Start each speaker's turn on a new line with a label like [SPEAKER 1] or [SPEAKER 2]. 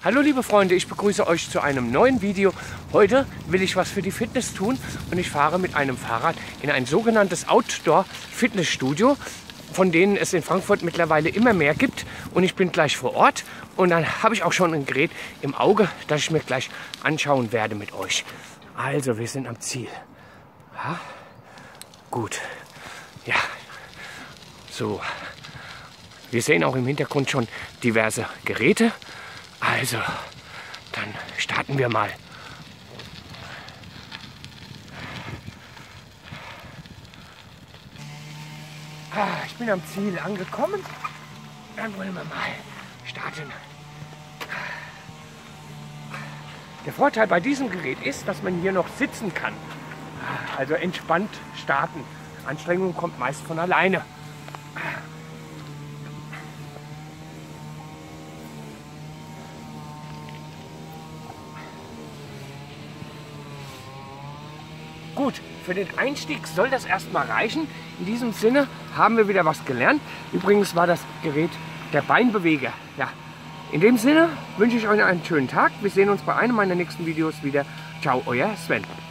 [SPEAKER 1] Hallo liebe Freunde, ich begrüße euch zu einem neuen Video. Heute will ich was für die Fitness tun und ich fahre mit einem Fahrrad in ein sogenanntes Outdoor-Fitnessstudio, von denen es in Frankfurt mittlerweile immer mehr gibt. Und ich bin gleich vor Ort und dann habe ich auch schon ein Gerät im Auge, das ich mir gleich anschauen werde mit euch. Also, wir sind am Ziel. Ja? Gut. Ja. So. Wir sehen auch im Hintergrund schon diverse Geräte. Also, dann starten wir mal. Ich bin am Ziel angekommen. Dann wollen wir mal starten. Der Vorteil bei diesem Gerät ist, dass man hier noch sitzen kann. Also entspannt starten. Anstrengung kommt meist von alleine. Gut, für den Einstieg soll das erstmal reichen. In diesem Sinne haben wir wieder was gelernt. Übrigens war das Gerät der Beinbeweger. Ja. In dem Sinne wünsche ich euch einen schönen Tag. Wir sehen uns bei einem meiner nächsten Videos wieder. Ciao, euer Sven.